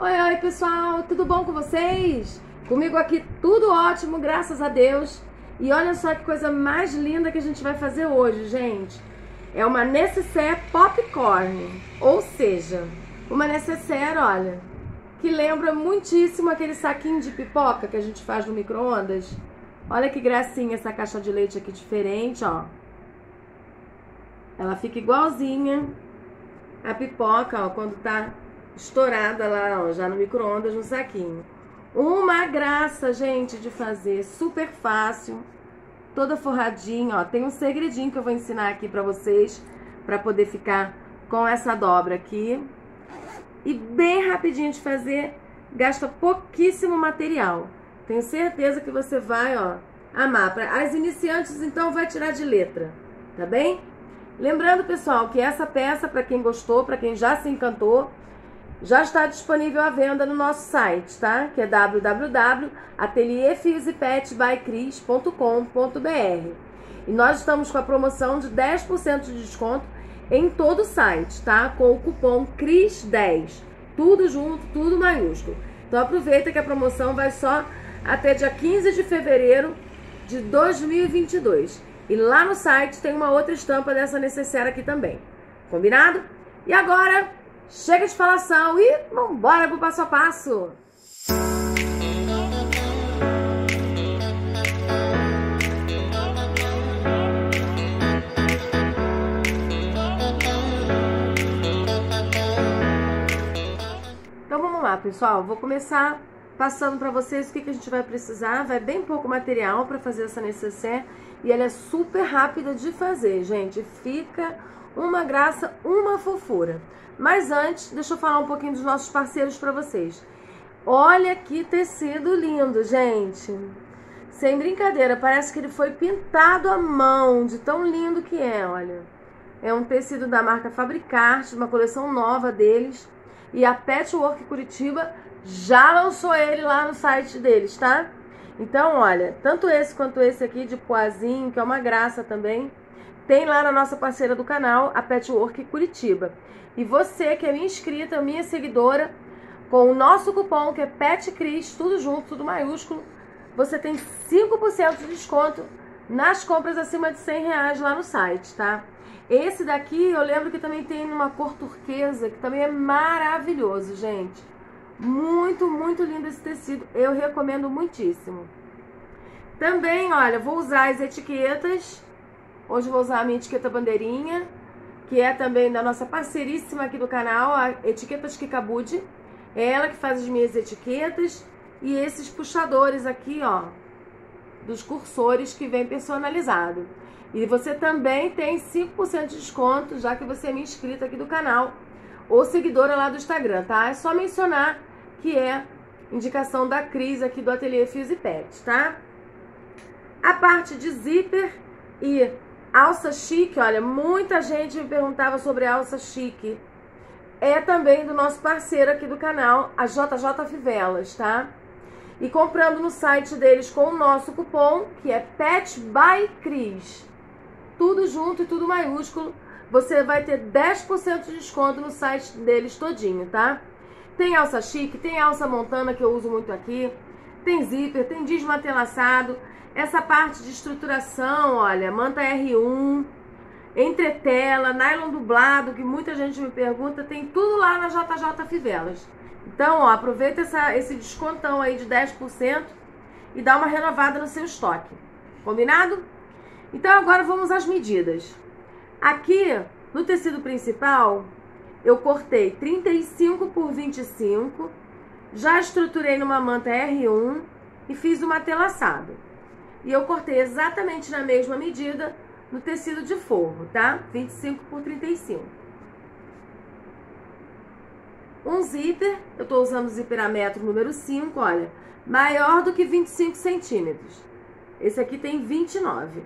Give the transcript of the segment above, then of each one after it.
Oi, pessoal, tudo bom com vocês? Comigo aqui tudo ótimo, graças a Deus. E olha só que coisa mais linda que a gente vai fazer hoje, gente. É uma nécessaire popcorn, ou seja, uma nécessaire, olha, que lembra muitíssimo aquele saquinho de pipoca que a gente faz no micro-ondas. Olha que gracinha essa caixa de leite aqui diferente, ó. Ela fica igualzinha a pipoca, ó, quando tá estourada lá, ó, já no micro-ondas, no saquinho. Uma graça, gente, de fazer, super fácil, toda forradinha, ó. Tem um segredinho que eu vou ensinar aqui pra vocês, pra poder ficar com essa dobra aqui. E bem rapidinho de fazer, gasta pouquíssimo material. Tenho certeza que você vai, ó, amar. Para as iniciantes, então, vai tirar de letra, tá bem? Lembrando, pessoal, que essa peça, para quem gostou, para quem já se encantou, já está disponível à venda no nosso site, tá? Que é www.atelierfusepetbycris.com.br. E nós estamos com a promoção de 10% de desconto em todo o site, tá? Com o cupom CRIS10. Tudo junto, tudo maiúsculo. Então aproveita que a promoção vai só até dia 15 de fevereiro de 2022. E lá no site tem uma outra estampa dessa necessaire aqui também. Combinado? E agora, chega de falação e vambora pro passo a passo! Então vamos lá, pessoal. Vou começar passando para vocês o que a gente vai precisar. Vai bem pouco material para fazer essa nécessaire e ela é super rápida de fazer, gente. Fica uma graça, uma fofura. Mas antes, deixa eu falar um pouquinho dos nossos parceiros para vocês. Olha que tecido lindo, gente. Sem brincadeira, parece que ele foi pintado à mão, de tão lindo que é, olha. É um tecido da marca Fabricarte, uma coleção nova deles. E a Patchwork Curitiba já lançou ele lá no site deles, tá? Então, olha, tanto esse quanto esse aqui de poazinho, que é uma graça também, tem lá na nossa parceira do canal, a Patchwork Curitiba. E você que é minha inscrita, minha seguidora, com o nosso cupom, que é PETCRIS, tudo junto, tudo maiúsculo, você tem 5% de desconto nas compras acima de R$100 lá no site, tá? Esse daqui, eu lembro que também tem uma cor turquesa, que também é maravilhoso, gente. Muito, muito lindo esse tecido. Eu recomendo muitíssimo. Também, olha, vou usar as etiquetas. Hoje vou usar a minha etiqueta bandeirinha, que é também da nossa parceiríssima aqui do canal, a Etiquetas Kikabude. É ela que faz as minhas etiquetas. E esses puxadores aqui, ó, dos cursores que vem personalizado. E você também tem 5% de desconto, já que você é minha inscrita aqui do canal ou seguidora lá do Instagram, tá? É só mencionar que é indicação da Cris aqui do Ateliê Fusepet, tá? A parte de zíper e alça chique, olha, muita gente me perguntava sobre alça chique. É também do nosso parceiro aqui do canal, a JJ Fivelas, tá? E comprando no site deles com o nosso cupom, que é PETBYCRIS, tudo junto e tudo maiúsculo, você vai ter 10% de desconto no site deles todinho, tá? Tem alça chique, tem alça montana, que eu uso muito aqui, tem zíper, tem desmatelaçado, essa parte de estruturação, olha, manta R1, entretela, nylon dublado, que muita gente me pergunta, tem tudo lá na JJ Fivelas. Então, ó, aproveita esse descontão aí de 10% e dá uma renovada no seu estoque. Combinado? Então, agora vamos às medidas. Aqui, no tecido principal, eu cortei 35 por 25, já estruturei numa manta R1 e fiz o matelaçado. E eu cortei exatamente na mesma medida no tecido de forro, tá? 25 por 35. Um zíper, eu tô usando o zíper a metro número 5, olha, maior do que 25 centímetros. Esse aqui tem 29.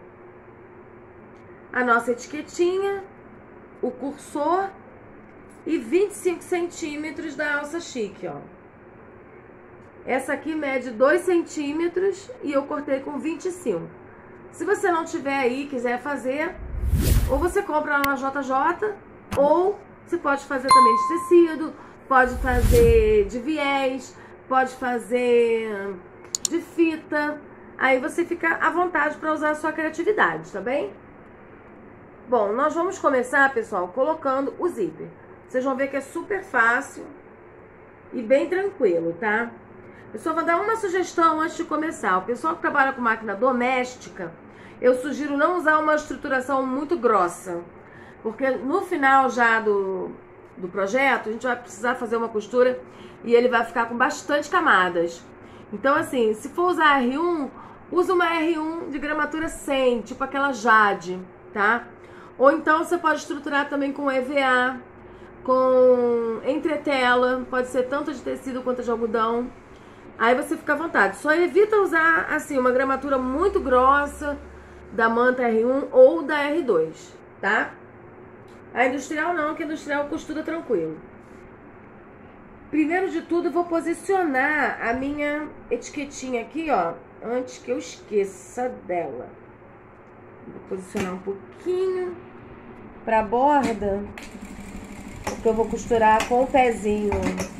A nossa etiquetinha, o cursor e 25 centímetros da alça chique, ó. Essa aqui mede 2 centímetros e eu cortei com 25. Se você não tiver aí, quiser fazer, ou você compra lá na JJ, ou você pode fazer também de tecido, pode fazer de viés, pode fazer de fita. Aí você fica à vontade para usar a sua criatividade, tá bem? Bom, nós vamos começar, pessoal, colocando o zíper. Vocês vão ver que é super fácil e bem tranquilo, tá? Eu só vou dar uma sugestão antes de começar. O pessoal que trabalha com máquina doméstica, eu sugiro não usar uma estruturação muito grossa, porque no final já do projeto, a gente vai precisar fazer uma costura e ele vai ficar com bastante camadas. Então, assim, se for usar R1, usa uma R1 de gramatura 100, tipo aquela Jade, tá? Ou então você pode estruturar também com EVA, com entretela, pode ser tanto de tecido quanto de algodão. Aí você fica à vontade. Só evita usar, assim, uma gramatura muito grossa da manta R1 ou da R2, tá? A industrial não, que a industrial costura tranquilo. Primeiro de tudo, eu vou posicionar a minha etiquetinha aqui, ó, antes que eu esqueça dela. Vou posicionar um pouquinho pra borda, porque eu vou costurar com o pezinho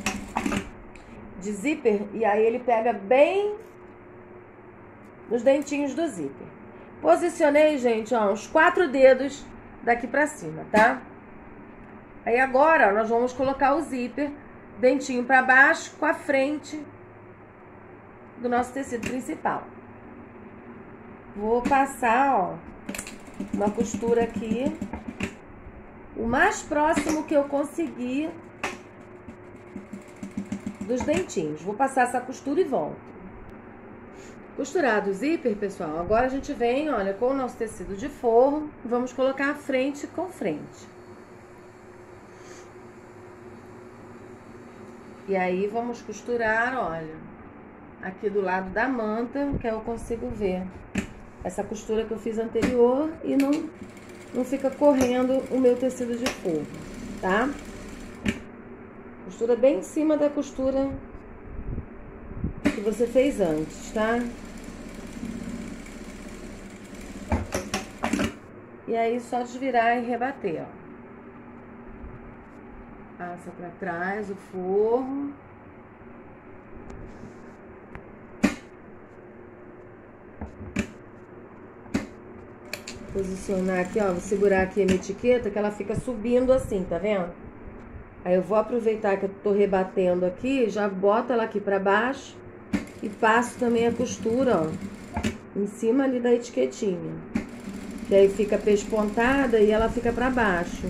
de zíper, e aí ele pega bem nos dentinhos do zíper. Posicionei, gente, ó, uns 4 dedos daqui pra cima, tá? Aí agora, ó, nós vamos colocar o zíper dentinho pra baixo com a frente do nosso tecido principal. Vou passar, ó, uma costura aqui, o mais próximo que eu conseguir dos dentinhos. Vou passar essa costura e volto. Costurado o zíper, pessoal, agora a gente vem, olha, com o nosso tecido de forro, vamos colocar frente com frente. E aí vamos costurar, olha, aqui do lado da manta, que eu consigo ver essa costura que eu fiz anterior e não fica correndo o meu tecido de forro, tá? Costura bem em cima da costura que você fez antes, tá? E aí só desvirar e rebater, ó. Passa pra trás o forro. Posicionar aqui, ó, vou segurar aqui a minha etiqueta que ela fica subindo assim, tá vendo? Aí eu vou aproveitar que eu tô rebatendo aqui, já boto ela aqui pra baixo e passo também a costura, ó, em cima ali da etiquetinha. Que aí fica pespontada e ela fica pra baixo.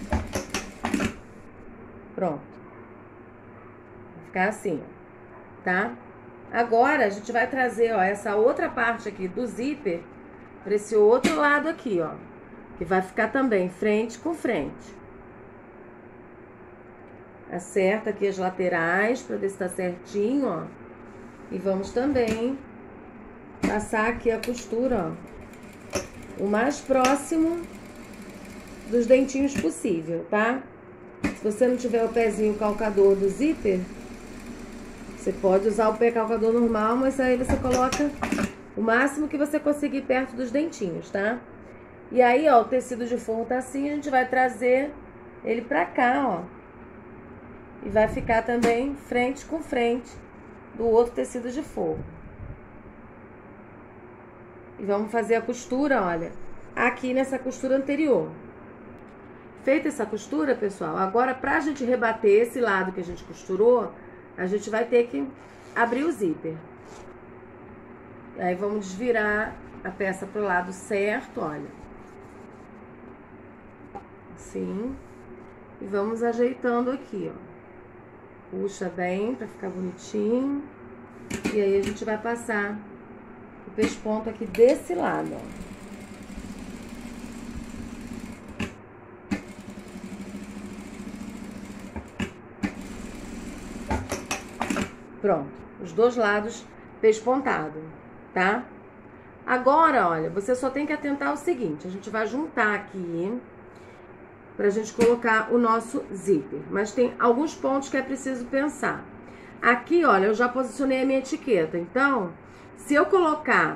Pronto. Vai ficar assim, ó, tá? Agora a gente vai trazer, ó, essa outra parte aqui do zíper para esse outro lado aqui, ó, que vai ficar também frente com frente. Acerta aqui as laterais para ver se tá certinho, ó. E vamos também passar aqui a costura, ó, o mais próximo dos dentinhos possível, tá? Se você não tiver o pezinho calcador do zíper, você pode usar o pé calcador normal, mas aí você coloca o máximo que você conseguir perto dos dentinhos, tá? E aí, ó, o tecido de forro tá assim, a gente vai trazer ele pra cá, ó. E vai ficar também frente com frente do outro tecido de forro. E vamos fazer a costura, olha, aqui nessa costura anterior. Feita essa costura, pessoal, agora pra gente rebater esse lado que a gente costurou, a gente vai ter que abrir o zíper. Aí vamos desvirar a peça pro lado certo, olha. Assim. E vamos ajeitando aqui, ó. Puxa bem pra ficar bonitinho. E aí a gente vai passar o pesponto aqui desse lado, ó. Pronto, os dois lados pespontado, tá? Agora, olha, você só tem que atentar ao seguinte, a gente vai juntar aqui pra gente colocar o nosso zíper, mas tem alguns pontos que é preciso pensar. Aqui, olha, eu já posicionei a minha etiqueta, então, se eu colocar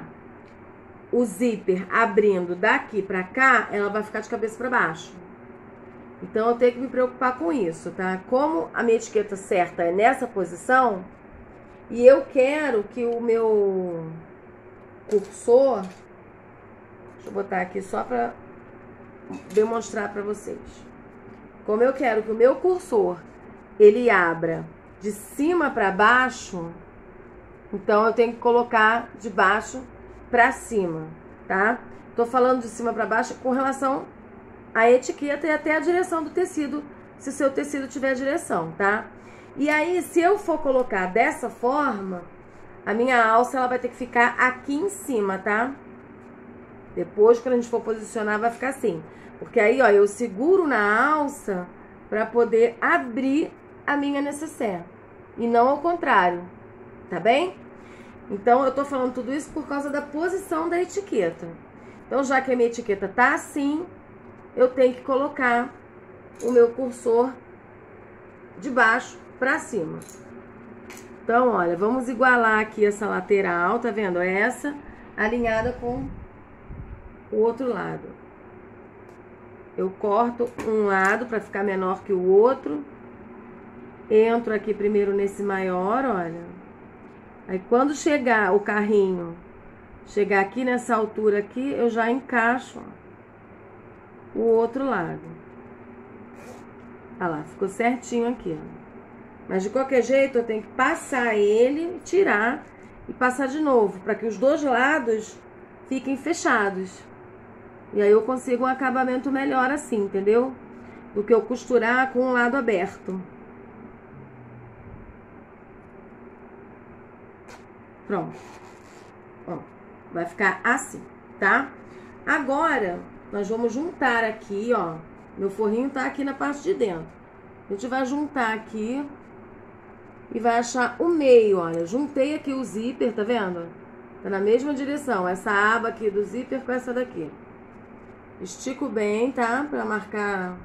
o zíper abrindo daqui pra cá, ela vai ficar de cabeça pra baixo. Então eu tenho que me preocupar com isso, tá? Como a minha etiqueta certa é nessa posição, e eu quero que o meu cursor, deixa eu botar aqui só pra demonstrar pra vocês. Como eu quero que o meu cursor, ele abra de cima pra baixo, então eu tenho que colocar de baixo pra cima, tá? Tô falando de cima pra baixo com relação à etiqueta e até a direção do tecido, se o seu tecido tiver direção, tá? E aí, se eu for colocar dessa forma, a minha alça, ela vai ter que ficar aqui em cima, tá? Depois, quando a gente for posicionar, vai ficar assim. Porque aí, ó, eu seguro na alça pra poder abrir a minha nécessaire. E não ao contrário, tá bem? Então, eu tô falando tudo isso por causa da posição da etiqueta. Então, já que a minha etiqueta tá assim, eu tenho que colocar o meu cursor de baixo pra cima. Então, olha, vamos igualar aqui essa lateral, tá vendo? Essa alinhada com o outro lado. Eu corto um lado pra ficar menor que o outro. Entro aqui primeiro nesse maior, olha. Aí, quando chegar o carrinho, chegar aqui nessa altura aqui, eu já encaixo, ó, o outro lado. Olha lá, ficou certinho aqui, ó. Mas de qualquer jeito, eu tenho que passar ele, tirar e passar de novo, para que os dois lados fiquem fechados. E aí eu consigo um acabamento melhor assim, entendeu? Do que eu costurar com o lado aberto. Pronto. Ó, vai ficar assim, tá? Agora, nós vamos juntar aqui, ó. Meu forrinho tá aqui na parte de dentro. A gente vai juntar aqui e vai achar o meio, olha. Juntei aqui o zíper, tá vendo? Tá na mesma direção, essa aba aqui do zíper com essa daqui. Estico bem, tá? Pra marcar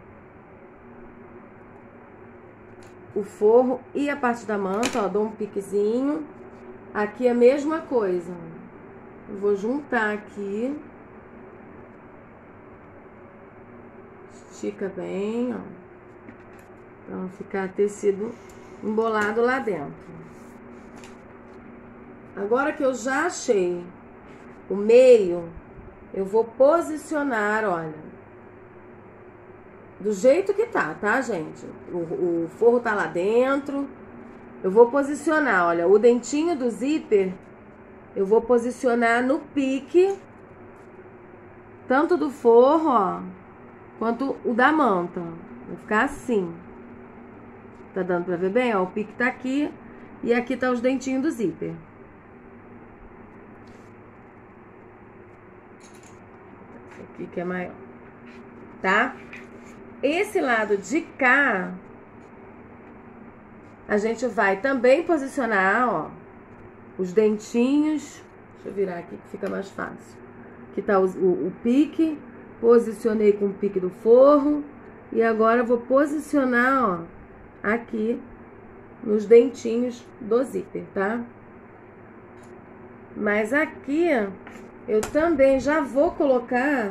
o forro e a parte da manta, ó. Dou um piquezinho. Aqui é a mesma coisa. Eu vou juntar aqui. Estica bem, ó. Pra não ficar tecido embolado lá dentro. Agora que eu já achei o meio, eu vou posicionar, olha, do jeito que tá, gente? O forro tá lá dentro. Eu vou posicionar, olha, o dentinho do zíper, eu vou posicionar no pique, tanto do forro, ó, quanto o da manta. Vai ficar assim. Tá dando pra ver bem? Ó, o pique tá aqui e aqui tá os dentinhos do zíper. Esse aqui que é maior. Tá? Esse lado de cá, a gente vai também posicionar, ó, os dentinhos. Deixa eu virar aqui que fica mais fácil. Aqui tá o pique. Posicionei com o pique do forro. E agora eu vou posicionar, ó, aqui nos dentinhos do zíper, tá? Mas aqui eu também já vou colocar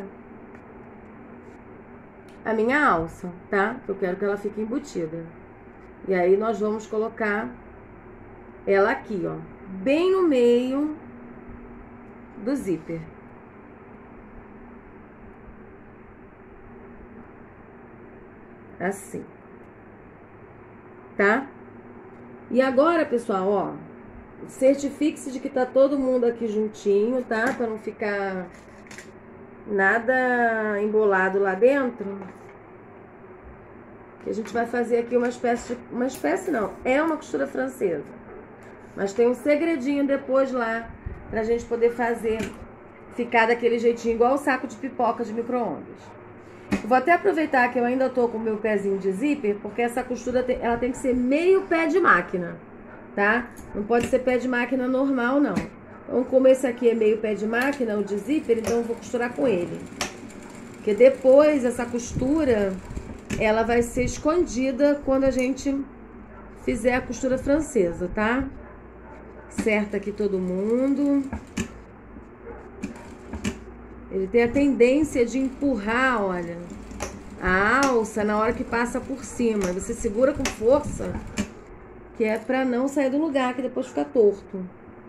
a minha alça, tá? Eu quero que ela fique embutida. E aí nós vamos colocar ela aqui, ó, bem no meio do zíper. Assim. Tá? E agora, pessoal, ó, certifique-se de que tá todo mundo aqui juntinho, tá? Pra não ficar nada embolado lá dentro. Que a gente vai fazer aqui uma espécie não, é uma costura francesa. Mas tem um segredinho depois lá pra gente poder fazer, ficar daquele jeitinho igual o saco de pipoca de micro-ondas. Vou até aproveitar que eu ainda tô com o meu pezinho de zíper, porque essa costura ela tem que ser meio pé de máquina, tá? Não pode ser pé de máquina normal, não. Então, como esse aqui é meio pé de máquina, o de zíper, então eu vou costurar com ele. Porque depois essa costura, ela vai ser escondida quando a gente fizer a costura francesa, tá? Certa aqui todo mundo. Ele tem a tendência de empurrar, olha, a alça na hora que passa por cima. Você segura com força, que é pra não sair do lugar, que depois fica torto.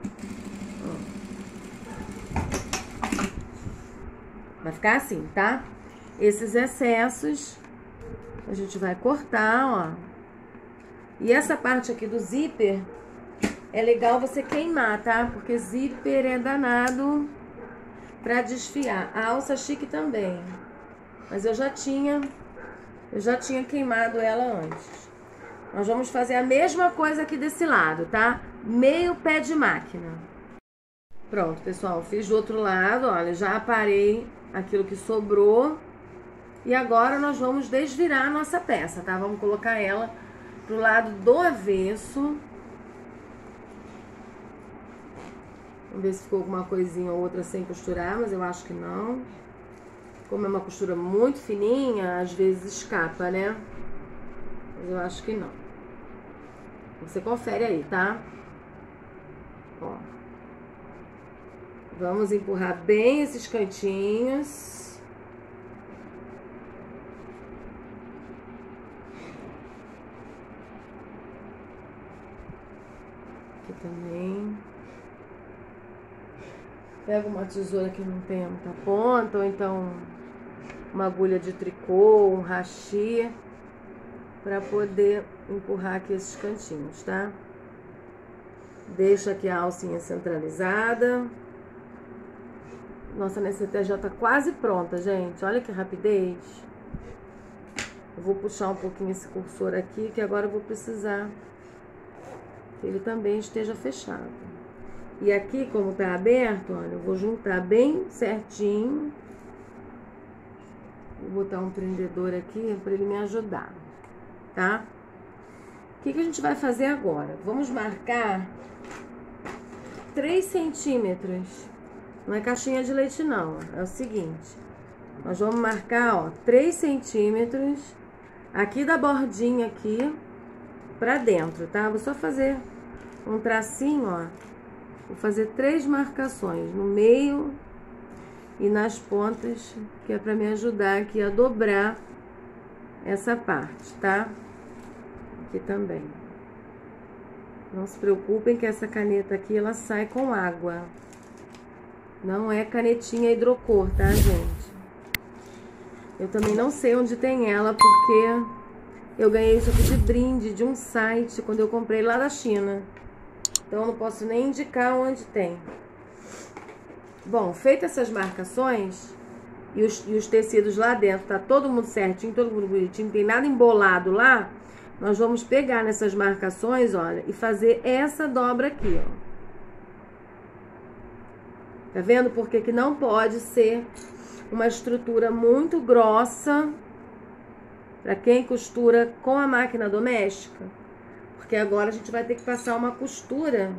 Vai ficar assim, tá? Esses excessos a gente vai cortar, ó. E essa parte aqui do zíper é legal você queimar, tá? Porque zíper é danado pra desfiar. A alça chique também. Mas eu já tinha queimado ela antes. Nós vamos fazer a mesma coisa aqui desse lado, tá? Meio pé de máquina. Pronto, pessoal. Fiz do outro lado, olha. Já aparei aquilo que sobrou. E agora nós vamos desvirar a nossa peça, tá? Vamos colocar ela pro lado do avesso. Vamos ver se ficou alguma coisinha ou outra sem costurar, mas eu acho que não. Como é uma costura muito fininha, às vezes escapa, né? Mas eu acho que não. Você confere aí, tá? Ó. Vamos empurrar bem esses cantinhos. Aqui também. Pega uma tesoura que não tenha muita ponta, ou então uma agulha de tricô, um hashi, para poder empurrar aqui esses cantinhos, tá? Deixa aqui a alcinha centralizada. Nossa necessaire já tá quase pronta, gente. Olha que rapidez. Eu vou puxar um pouquinho esse cursor aqui, que agora eu vou precisar que ele também esteja fechado. E aqui, como tá aberto, olha, eu vou juntar bem certinho. Vou botar um prendedor aqui para ele me ajudar, tá? O que a gente vai fazer agora? Vamos marcar 3 centímetros. Não é caixinha de leite, não. É o seguinte. Nós vamos marcar, ó, 3 centímetros aqui da bordinha aqui pra dentro, tá? Vou só fazer um tracinho, ó. Vou fazer 3 marcações no meio e nas pontas, que é pra me ajudar aqui a dobrar essa parte, tá? Aqui também. Não se preocupem que essa caneta aqui, ela sai com água. Não é canetinha hidrocor, tá, gente? Eu também não sei onde tem ela, porque eu ganhei isso aqui de brinde de um site quando eu comprei lá da China. Então, eu não posso nem indicar onde tem. Bom, feitas essas marcações e os tecidos lá dentro, tá todo mundo certinho, todo mundo bonitinho, não tem nada embolado lá, nós vamos pegar nessas marcações, olha, e fazer essa dobra aqui, ó. Tá vendo? Porque que não pode ser uma estrutura muito grossa para quem costura com a máquina doméstica. Porque agora a gente vai ter que passar uma costura.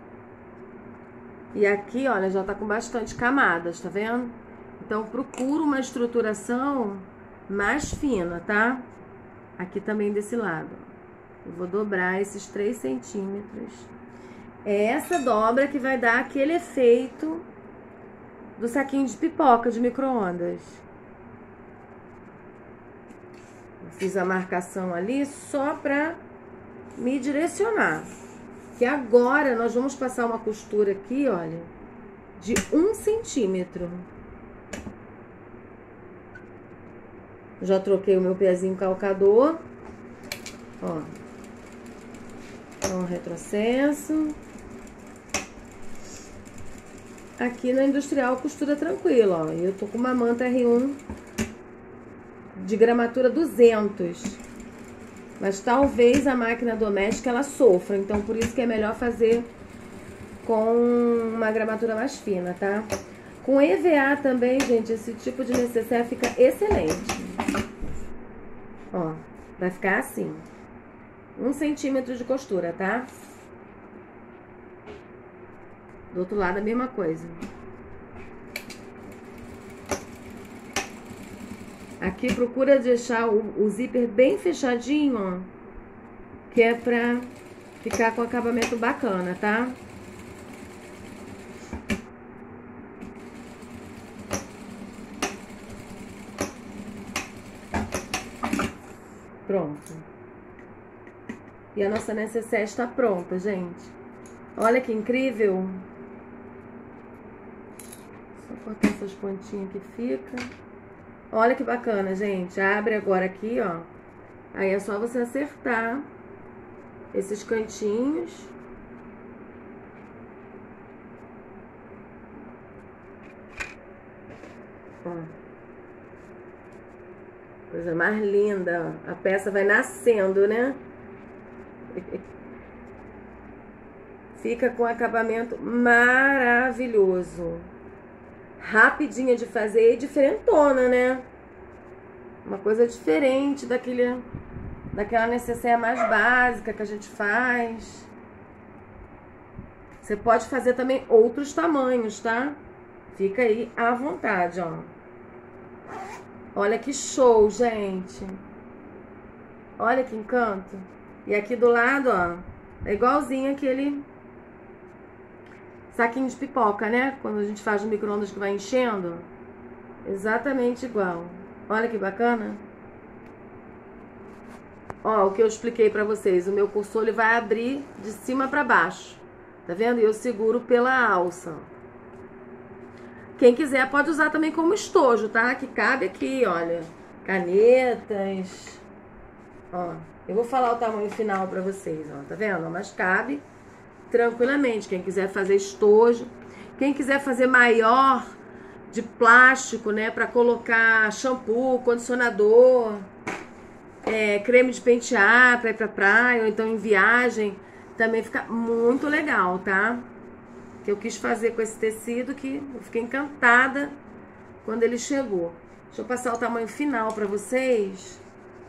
E aqui, olha, já tá com bastante camadas, tá vendo? Então, procura uma estruturação mais fina, tá? Aqui também desse lado. Eu vou dobrar esses 3 centímetros. É essa dobra que vai dar aquele efeito do saquinho de pipoca de micro-ondas. Fiz a marcação ali só pra me direcionar. Que agora nós vamos passar uma costura aqui, olha, de 1 centímetro. Já troquei o meu pezinho calcador. Ó. Então, retrocesso. Aqui na Industrial costura tranquila, ó. Eu tô com uma manta R1 de gramatura 200. Mas talvez a máquina doméstica ela sofra, então por isso que é melhor fazer com uma gramatura mais fina, tá? Com EVA também, gente, esse tipo de necessaire fica excelente. Ó, vai ficar assim. 1 centímetro de costura, tá? Do outro lado a mesma coisa. Aqui procura deixar o zíper bem fechadinho, ó. Que é pra ficar com acabamento bacana, tá? Pronto. E a nossa necessaire está pronta, gente. Olha que incrível. Só cortar essas pontinhas que fica. Olha que bacana, gente. Abre agora aqui, ó. Aí é só você acertar esses cantinhos. Ó. Coisa mais linda, ó. A peça vai nascendo, né? Fica com acabamento maravilhoso. Rapidinha de fazer e diferentona, né? Uma coisa diferente daquela necessaire mais básica que a gente faz. Você pode fazer também outros tamanhos, tá? Fica aí à vontade, ó. Olha que show, gente. Olha que encanto. E aqui do lado, ó, é igualzinho aquele saquinho de pipoca, né? Quando a gente faz no micro-ondas que vai enchendo. Exatamente igual. Olha que bacana. Ó, o que eu expliquei pra vocês. O meu cursor, ele vai abrir de cima pra baixo. Tá vendo? E eu seguro pela alça. Quem quiser pode usar também como estojo, tá? Que cabe aqui, olha. Canetas. Ó, eu vou falar o tamanho final pra vocês, ó. Tá vendo? Mas cabe tranquilamente. Quem quiser fazer estojo. Quem quiser fazer maior, de plástico, né? Pra colocar shampoo, condicionador, creme de pentear pra ir pra praia, ou então em viagem. Também fica muito legal, tá? Que eu quis fazer com esse tecido, que eu fiquei encantada quando ele chegou. Deixa eu passar o tamanho final pra vocês.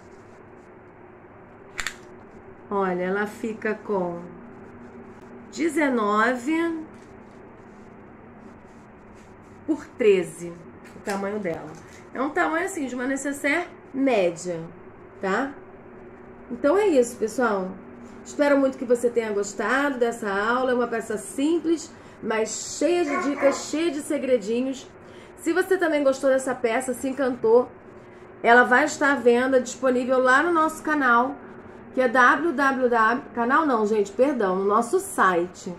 Olha, ela fica com 19 por 13, o tamanho dela. É um tamanho assim, de uma necessaire média, tá? Então é isso, pessoal. Espero muito que você tenha gostado dessa aula. É uma peça simples, mas cheia de dicas, cheia de segredinhos. Se você também gostou dessa peça, se encantou, ela vai estar à venda, disponível lá no nosso canal, que é no nosso site,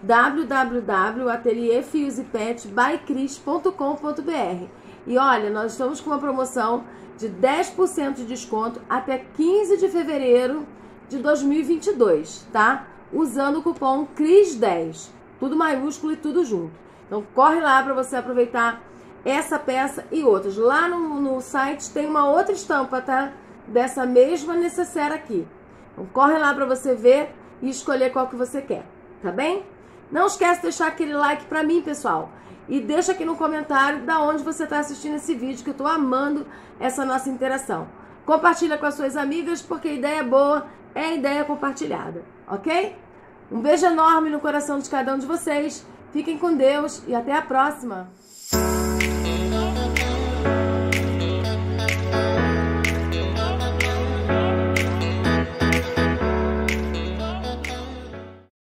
www.atelierfiosepetbycris.com.br. E olha, nós estamos com uma promoção de 10% de desconto até 15 de fevereiro de 2022, tá? Usando o cupom CRIS10, tudo maiúsculo e tudo junto. Então corre lá para você aproveitar essa peça e outras. Lá no site tem uma outra estampa, tá? Dessa mesma necessaire aqui. Então corre lá para você ver e escolher qual que você quer, tá bem? Não esquece de deixar aquele like para mim, pessoal. E deixa aqui no comentário da onde você está assistindo esse vídeo, que eu tô amando essa nossa interação. Compartilha com as suas amigas, porque a ideia boa é ideia compartilhada, ok? Um beijo enorme no coração de cada um de vocês. Fiquem com Deus e até a próxima!